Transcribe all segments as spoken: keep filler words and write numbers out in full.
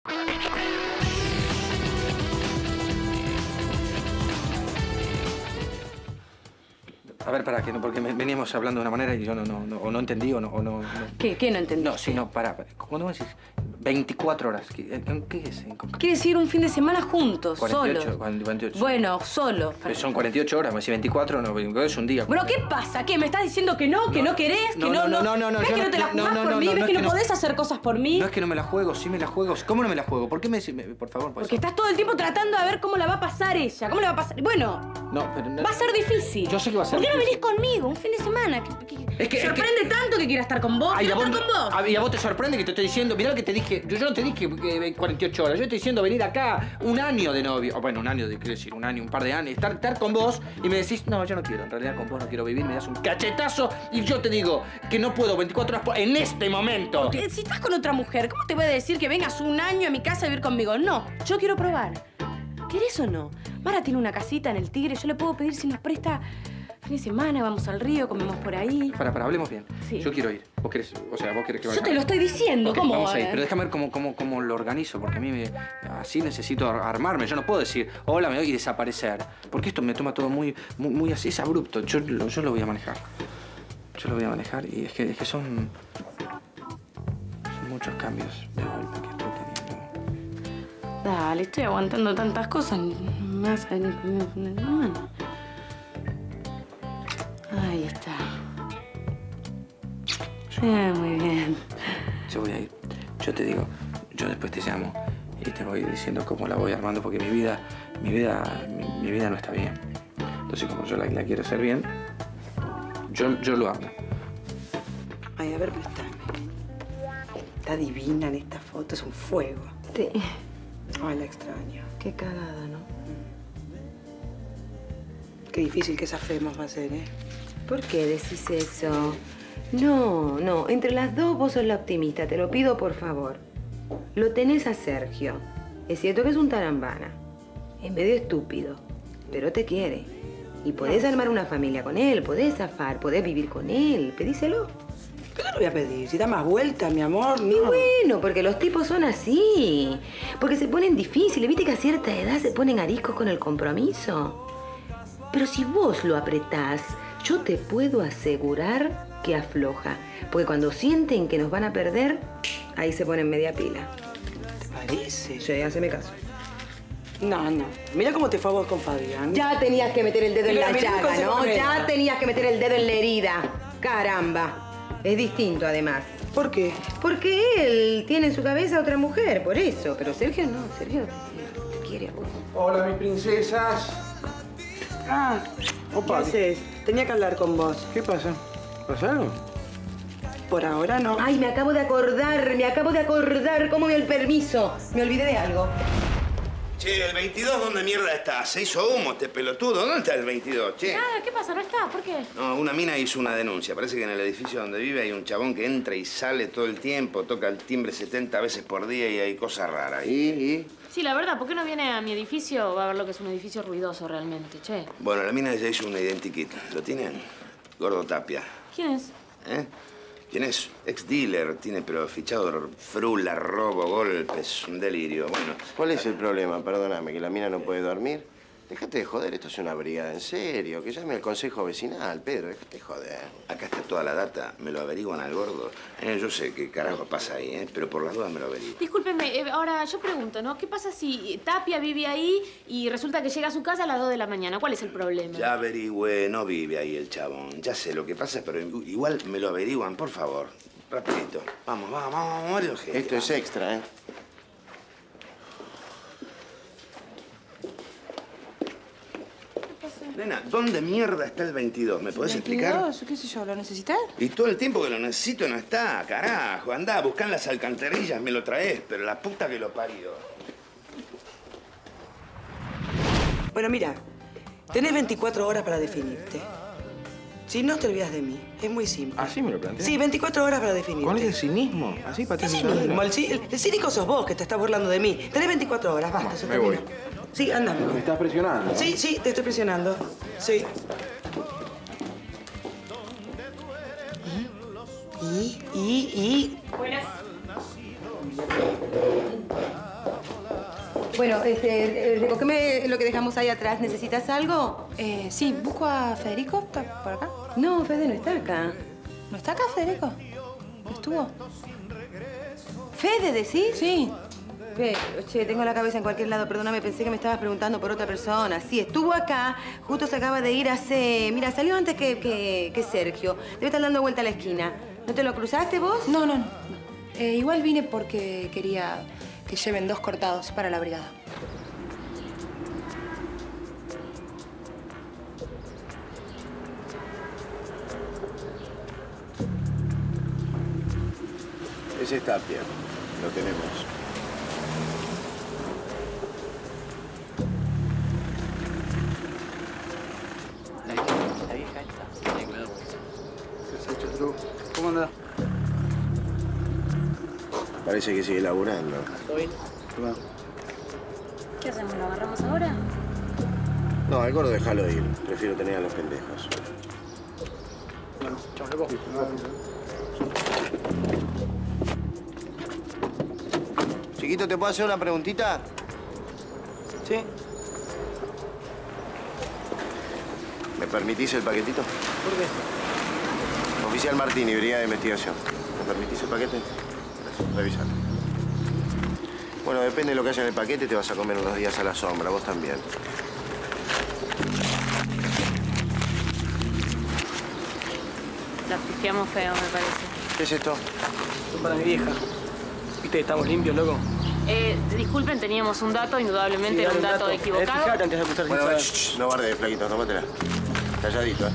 A ver, pará, que no, porque veníamos hablando de una manera y yo no, no, no, o no entendí o no, o no, no. ¿Qué? ¿Qué no entendí? No, sí, no, pará. Cuando vos decís veinticuatro horas, ¿qué, qué es? Quiere decir un fin de semana juntos, cuarenta y ocho, solos. cuarenta y ocho. Bueno, solo. Pero son cuarenta y ocho horas, me decís veinticuatro, no, es un día. Bueno, ¿qué pasa? ¿Qué? ¿Me estás diciendo que no? ¿Que no, no querés? ¿Que no, no? No, no, no, no. ¿Ves que no te la jugás no, no, por no, mí? no, ¿Ves no, que no, no podés hacer cosas por mí? No es que no me la juego, sí me la juego. ¿Cómo no me la juego? ¿Por qué me decís, por favor? Porque estás todo el tiempo tratando de ver cómo la va a pasar ella. ¿Cómo le va a pasar? Bueno, no, pero no, va a ser difícil. Yo sé que va a ser ¿Por qué no difícil? venís conmigo un fin de semana? Es que, sorprende es que... tanto que quiera estar con vos. Ay, ¿Quiero a vos, estar con vos? ¿Y a vos te sorprende que te estoy diciendo? Mirá lo que te dije. Yo, yo no te dije que cuarenta y ocho horas. Yo te estoy diciendo venir acá un año de novio. O bueno, un año, de, quiero decir, un año, un par de años. Estar, estar con vos y me decís, no, yo no quiero. En realidad con vos no quiero vivir. Me das un cachetazo y yo te digo que no puedo veinticuatro horas por, en este momento. Porque si estás con otra mujer, ¿cómo te voy a decir que vengas un año a mi casa a vivir conmigo? No, yo quiero probar. ¿Querés o no? Mara tiene una casita en el Tigre. Yo le puedo pedir si nos presta... fin de semana, vamos al río, comemos por ahí. Para, para, hablemos bien. Sí. Yo quiero ir. ¿Vos querés? O sea, vos querés que vaya. Yo te lo estoy diciendo, okay, ¿cómo? Vamos a ir, pero déjame ver cómo, cómo, cómo lo organizo, porque a mí me, así necesito armarme. Yo no puedo decir, hola, me voy y desaparecer. Porque esto me toma todo muy, muy, muy así, es abrupto. Yo, lo, yo lo voy a manejar. Yo lo voy a manejar y es que, es que son... Son muchos cambios de golpe que estoy teniendo. Dale, estoy aguantando tantas cosas. Me vas a... Ahí está. Eh, muy bien. Yo voy a ir. Yo te digo, yo después te llamo y te voy diciendo cómo la voy armando porque mi vida, mi vida, mi, mi vida no está bien. Entonces, como yo la, la quiero hacer bien, yo, yo lo hago. Ay, a ver, préstame. Está divina en esta foto, es un fuego. Sí. Ay, la extraño. Qué cagada, ¿no? Qué difícil que zafemos va a ser, ¿eh? ¿Por qué decís eso? No, no. Entre las dos vos sos la optimista. Te lo pido, por favor. Lo tenés a Sergio. Es cierto que es un tarambana. Es medio estúpido. Pero te quiere. Y podés armar una familia con él. Podés zafar. Podés vivir con él. Pedíselo. ¿Qué te lo voy a pedir? Si da más vuelta, mi amor, no. Y bueno, porque los tipos son así. Porque se ponen difíciles. ¿Viste que a cierta edad se ponen ariscos con el compromiso? Pero si vos lo apretás, yo te puedo asegurar que afloja. Porque cuando sienten que nos van a perder, ahí se ponen media pila. ¿Te parece? Sí, haceme caso. No, no. Mira cómo te fue a vos con Fabián. Ya tenías que meter el dedo Mira, en la mira llaga, cómo ¿no? se Ya pone. tenías que meter el dedo en la herida. Caramba. Es distinto, además. ¿Por qué? Porque él tiene en su cabeza a otra mujer, por eso. Pero Sergio no, Sergio te, te quiere a vos. Hola, mis princesas. Ah, Opa, ¿qué haces? Tenía que hablar con vos. ¿Qué pasa? ¿Pasa algo? Por ahora no. Ay, me acabo de acordar, me acabo de acordar. ¿Cómo me dio el permiso? Me olvidé de algo. Che, ¿el veintidós dónde mierda está? Se hizo humo este pelotudo. ¿Dónde está el veintidós, che? Ah, ¿qué pasa? ¿No está? ¿Por qué? No, una mina hizo una denuncia. Parece que en el edificio donde vive hay un chabón que entra y sale todo el tiempo, toca el timbre setenta veces por día y hay cosas raras. ¿Y? ¿Y? Sí, la verdad, ¿por qué no viene a mi edificio? Va a ver lo que es un edificio ruidoso realmente, che. Bueno, la mina ya hizo una identikit. ¿Lo tienen? Gordo Tapia. ¿Quién es? ¿Eh? ¿Quién es? Ex-dealer. Tiene pero fichado frula, robo, golpes, un delirio. Bueno. ¿Cuál es el problema? Perdóname, que la mina no puede dormir. Dejate de joder, esto es una brigada en serio. Que llame al consejo vecinal, Pedro, dejate de joder. Acá está toda la data, me lo averiguan al gordo. Eh, yo sé qué carajo pasa ahí, ¿eh? Pero por las dudas me lo averiguo. Discúlpeme, eh, ahora yo pregunto, ¿no? ¿Qué pasa si Tapia vive ahí y resulta que llega a su casa a las dos de la mañana? ¿Cuál es el problema? Ya averigüé, no vive ahí el chabón. Ya sé lo que pasa, pero igual me lo averiguan, por favor. Rapidito. Vamos, vamos, vamos, Mario. Esto es extra, ¿eh? Nena, ¿dónde mierda está el veintidós? ¿Me podés explicar? veintidós, ¿qué sé yo? ¿Lo necesitas? Y todo el tiempo que lo necesito no está, carajo. Andá, buscá en las alcantarillas, me lo traes, pero la puta que lo parió. Bueno, mira, tenés veinticuatro horas para definirte. Si no, te olvidas de mí. Es muy simple. ¿Así me lo planteas? Sí, veinticuatro horas para definirte. ¿Cuál es el cinismo? Así para ¿Qué ti. cinismo? El, ci- el, el cínico sos vos, que te estás burlando de mí. Tenés veinticuatro horas, basta, se Me terminó. voy. Sí, anda. Me estás presionando. Sí, sí, te estoy presionando. Sí. ¿Y? ¿Y? ¿Y? Buenas. Bueno, este, recógeme lo que dejamos ahí atrás. ¿Necesitas algo? Eh, sí, busco a Federico. ¿Está por acá? No, Fede no está acá. ¿No está acá, Federico? ¿No estuvo? ¿Fede, decís? Sí. Pero, che, tengo la cabeza en cualquier lado. Perdóname, pensé que me estabas preguntando por otra persona. Sí, estuvo acá. Justo se acaba de ir hace... Mira, salió antes que, que, que Sergio. Debe estar dando vuelta a la esquina. ¿No te lo cruzaste vos? No, no, no. Eh, igual vine porque quería que lleven dos cortados para la brigada. Ese es Tapia. Lo tenemos. La vieja, la vieja esta. Ten cuidado. ¿Qué has hecho, Tru? ¿Cómo andás? Parece que sigue laburando. ¿Todo bien? Toma. ¿Qué hacemos? ¿Lo agarramos ahora? No, al gordo déjalo ir. Prefiero tener a los pendejos. Bueno, chao, loco. Chiquito, ¿te puedo hacer una preguntita? ¿Sí? ¿Me permitís el paquetito? ¿Por qué? Oficial Martini, Brigada de Investigación. ¿Me permitís el paquete? Gracias, revisalo. Bueno, depende de lo que haya en el paquete, te vas a comer unos días a la sombra. Vos también. La pifiamos feo, me parece. ¿Qué es esto? Esto es para mi vieja. ¿Viste que estamos limpios, loco? Eh, disculpen, teníamos un dato, indudablemente era un dato Eh, equivocado. fíjate antes de acusar Bueno, sin shh, saber. shh, no bardes, flaquito, tómatela. Calladito, ¿eh?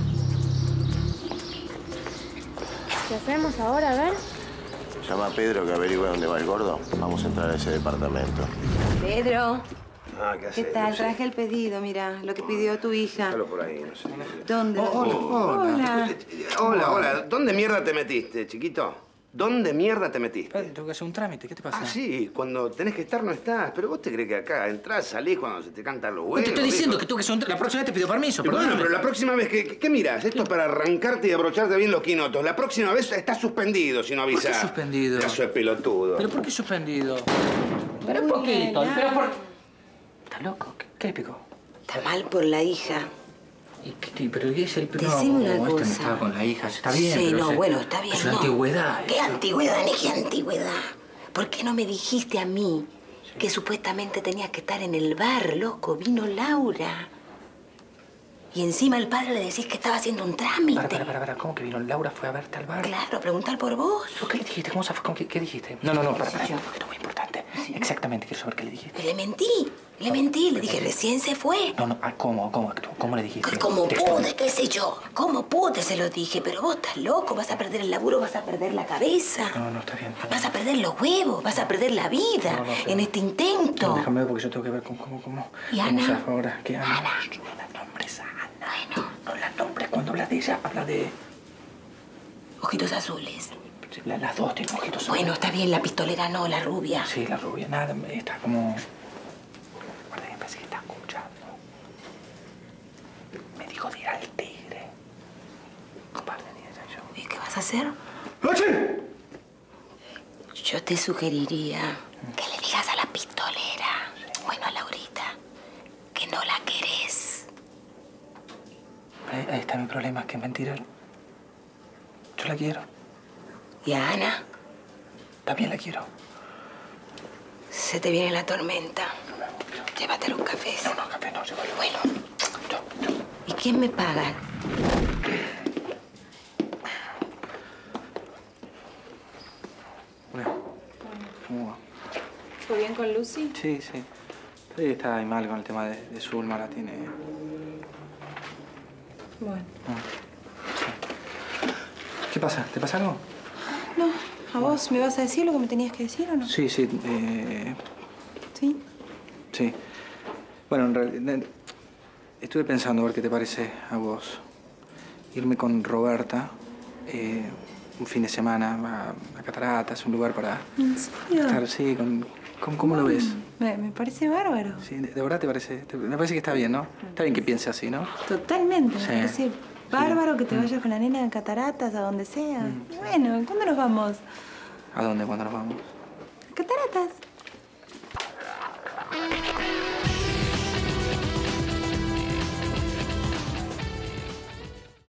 ¿Qué hacemos ahora? A ver. Llama a Pedro que averigüe dónde va el gordo. Vamos a entrar a ese departamento. Pedro. Ah, ¿qué ¿Qué haces? tal? Traje el pedido, mira, lo que pidió tu hija. Déjalo por ahí, no sé. ¿Dónde? hola, Hola. Hola, hola. ¿Dónde mierda te metiste, chiquito? ¿Dónde mierda te metiste? Padre, tengo que hacer un trámite. ¿Qué te pasa? Ah, sí, cuando tenés que estar no estás. Pero vos te crees que acá entrás, salís cuando se te cantan los huevos. te estoy diciendo hijo. que tengo que hacer un trámite. La próxima vez te pido permiso, Bueno, perdóname. pero la próxima vez, ¿qué, qué mirás? Esto es para arrancarte y abrocharte bien los quinotos. La próxima vez estás suspendido si no avisás. ¿Por qué suspendido? Eso es pelotudo. ¿Pero por qué suspendido? Pero Uy, poquito. nena. Pero por... ¿Estás loco? ¿Qué, qué le picó? Está mal por la hija. ¿Y qué, pero qué es el Decime una este no cosa. estaba con la hija. Está bien, Sí, pero no, es- bueno, está bien, Es una no. antigüedad. ¿Qué antigüedad ni qué antigüedad? ¿Por qué no me dijiste a mí que supuestamente tenías que estar en el bar, loco? Vino Laura. Y encima al padre le decís que estaba haciendo un trámite. Para, para, para, para. ¿Cómo que vino? ¿Laura fue a verte al bar? Claro, a preguntar por vos. ¿Pero ¿Qué le dijiste? ¿Cómo se fue? ¿Cómo- ¿Qué, qué dijiste? No, no, no, para, para. yo. Esto es muy importante. Exactamente, quiero saber qué le dijiste. Le mentí, le mentí. Le dije, recién se fue. No, no, ah, ¿cómo? ¿Cómo actuó? ¿Cómo le dijiste? Como Textual. pude, qué sé yo. Como pude, se lo dije. Pero vos estás loco, vas a perder el laburo, vas a perder la cabeza. No, no, está bien. está bien. Vas a perder los huevos, vas a perder la vida No, no, está en bien. este intento. No, déjame ver porque yo tengo que ver cómo, cómo, cómo. ¿Y cómo Ana? se hace ahora. ¿Qué Ana? Ana. Shh, no la nombres a Ana. Bueno. No la nombres. Cuando hablas de ella, habla de... Ojitos azules. Sí, la- Las dos tienen ojitos azules. Bueno, está bien, la pistolera no, la rubia. Sí, la rubia. Nada, está como... Guarda que me parece que está escuchando. Me dijo de ir al tigre. Compadre, ni ella y yo. ¿Y qué vas a hacer? ¡Noche! Yo te sugeriría que le digas a la pistolera, bueno, a Laurita, que no la querés. Ahí, ahí está mi problema, es que es mentira. Yo la quiero. Y a Ana, También la quiero. se te viene la tormenta. Llévatelo un café. No, no, café no, yo voy. Bueno, Yo, yo. ¿y quién me paga? Hola. ¿Cómo va? ¿Fue bien con Lucy? Sí, sí. Sí, está ahí mal con el tema de, de Zulma, la tiene... Bueno. ¿Qué pasa? ¿Te pasa algo? No, ¿a vos me vas a decir lo que me tenías que decir o no? Sí, sí, eh, ¿Sí? sí. Bueno, en realidad estuve pensando a ver qué te parece a vos. Irme con Roberta eh, un fin de semana a, a Cataratas, un lugar para ¿En serio? estar, sí, con, con- ¿cómo lo ves? Me, me parece bárbaro. Sí, de, de verdad te parece, te- me parece que está bien, ¿no? Está bien que piense así, ¿no? Totalmente. Me Sí. parece bárbaro que te vayas con la nena a Cataratas, a donde sea. Mm. Bueno, ¿cuándo nos vamos? ¿A dónde, cuándo nos vamos? ¿A Cataratas?